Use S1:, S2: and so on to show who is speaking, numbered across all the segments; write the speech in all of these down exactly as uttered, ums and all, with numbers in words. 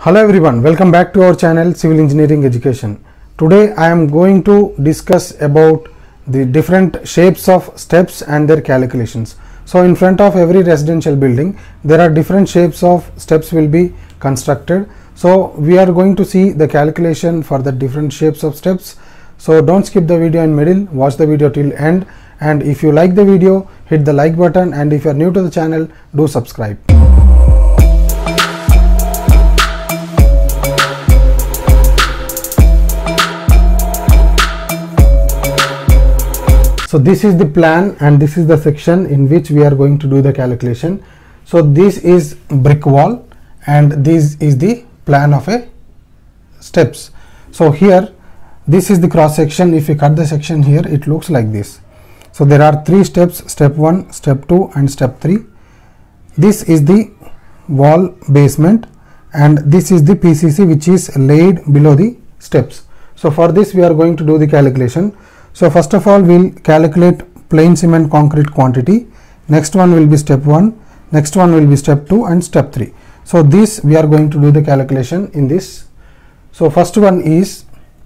S1: Hello everyone, welcome back to our channel Civil Engineering Education. Today I am going to discuss about the different shapes of steps and their calculations. So in front of every residential building there are different shapes of steps will be constructed. So we are going to see the calculation for the different shapes of steps. So don't skip the video in middle, watch the video till end, and if you like the video hit the like button, and if you are new to the channel do subscribe. So this is the plan and this is the section in which we are going to do the calculation. So this is brick wall and this is the plan of a steps. So here this is the cross section. If you cut the section here it looks like this. So there are three steps: step one, step two and step three. This is the wall basement and this is the P C C which is laid below the steps. So for this we are going to do the calculation. So first of all we'll calculate plain cement concrete quantity. Next one will be step one, next one will be step two and step three. So this we are going to do the calculation in this. So first one is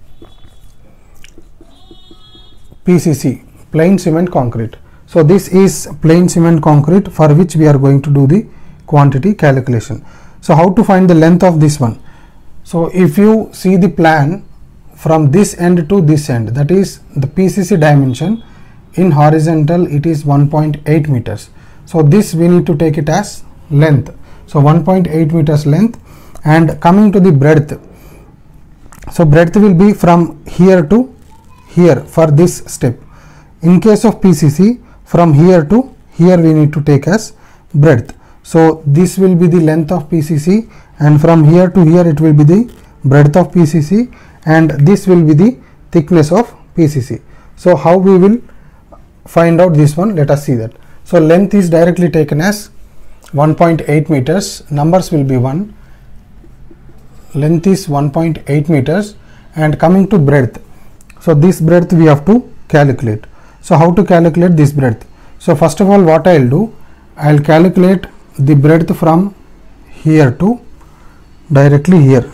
S1: P C C, plain cement concrete. So this is plain cement concrete for which we are going to do the quantity calculation. So how to find the length of this one? So if you see the plan from this end to this end, that is the P C C dimension, in horizontal it is one point eight meters. So this we need to take it as length. So one point eight meters length, and coming to the breadth. So breadth will be from here to here for this step. In case of P C C, from here to here we need to take as breadth. So this will be the length of P C C, and from here to here it will be the breadth of P C C, and this will be the thickness of P C C. So how we will find out this one? Let us see that. So length is directly taken as one point eight meters. Numbers will be one. Length is one point eight meters, and coming to breadth. So this breadth we have to calculate. So how to calculate this breadth? So first of all what I will do, I will calculate the breadth from here to directly here.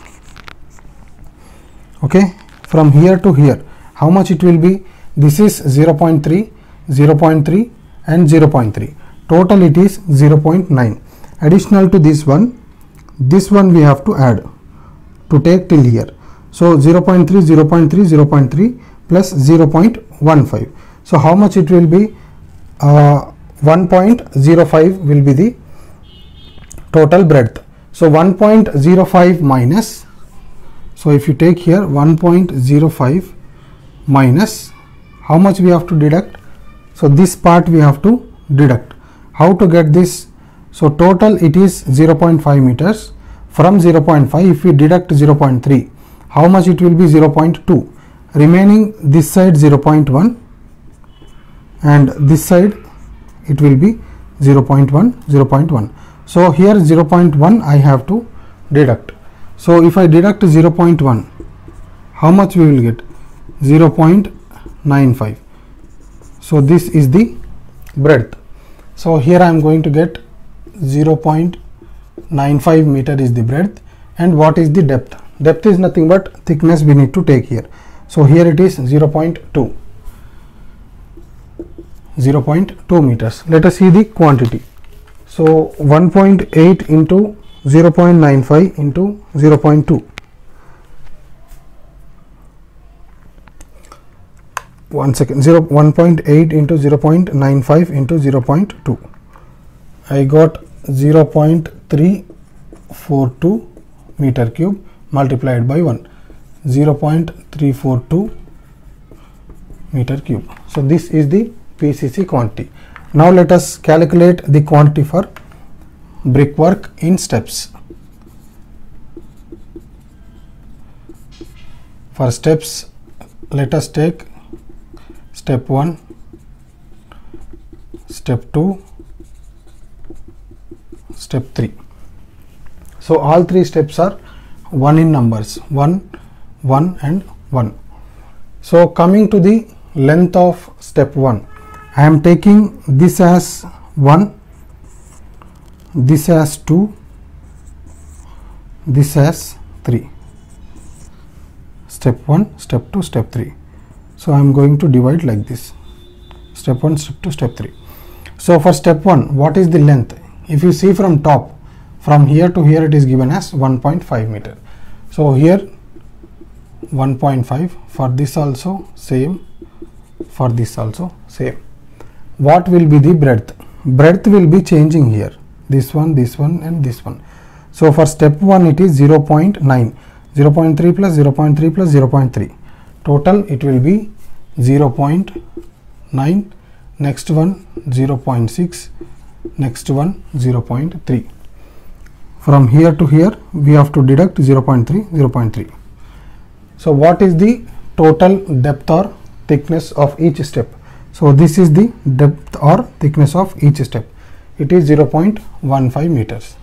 S1: Okay, from here to here how much it will be? This is zero point three, zero point three and zero point three. Total it is zero point nine. Additional to this one, this one we have to add to take till here. So zero point three, zero point three, zero point three plus zero point one five. So how much it will be? Uh, one point zero five will be the total breadth. So one point zero five minus, so if you take here one point zero five minus, how much we have to deduct? So this part we have to deduct. How to get this? So total it is zero point five meters. From zero point five if we deduct zero point three, how much it will be? zero point two. Remaining this side zero point one and this side it will be zero point one, zero point one. So here zero point one I have to deduct. So if I deduct zero point one, how much we will get? zero point nine five. So this is the breadth. So here I am going to get zero point nine five meter is the breadth. And what is the depth? Depth is nothing but thickness we need to take here. So here it is zero point two. zero point two meters. Let us see the quantity. So one point eight into zero point nine five into zero point two. One second. zero one point eight into zero point nine five into zero point two. I got zero point three four two meter cube multiplied by one. zero point three four two meter cube. So this is the P C C quantity. Now let us calculate the quantity for brickwork in steps. For steps, let us take step one, step two, step three. So all three steps are one in numbers, one, one and one. So coming to the length of step one, I am taking this as one, this as two, this has three. Step one, step two, step three. So I am going to divide like this. Step one, step two, step three. So for step one, what is the length? If you see from top, from here to here, it is given as one point five meter. So here one point five, for this also same, for this also same. What will be the breadth? Breadth will be changing here, this one, this one and this one. So for step one it is zero point nine, zero point three plus zero point three plus zero point three. Total it will be zero point nine, next one zero point six, next one zero point three. From here to here we have to deduct zero point three, zero point three. So what is the total depth or thickness of each step? So this is the depth or thickness of each step. It is zero point one five meters.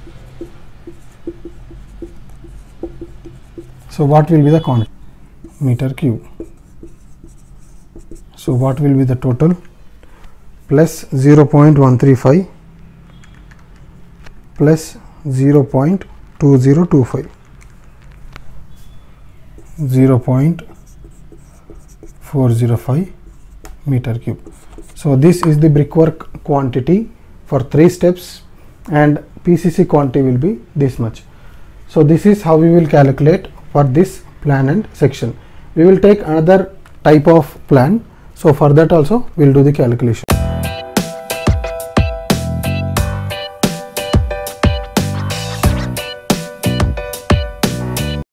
S1: So what will be the quantity? Meter cube. So what will be the total? Plus zero point one three five plus zero point two zero two five, zero point four zero five meter cube. So this is the brickwork quantity for three steps, and P C C quantity will be this much. So this is how we will calculate for this plan and section. We will take another type of plan, so for that also we will do the calculation.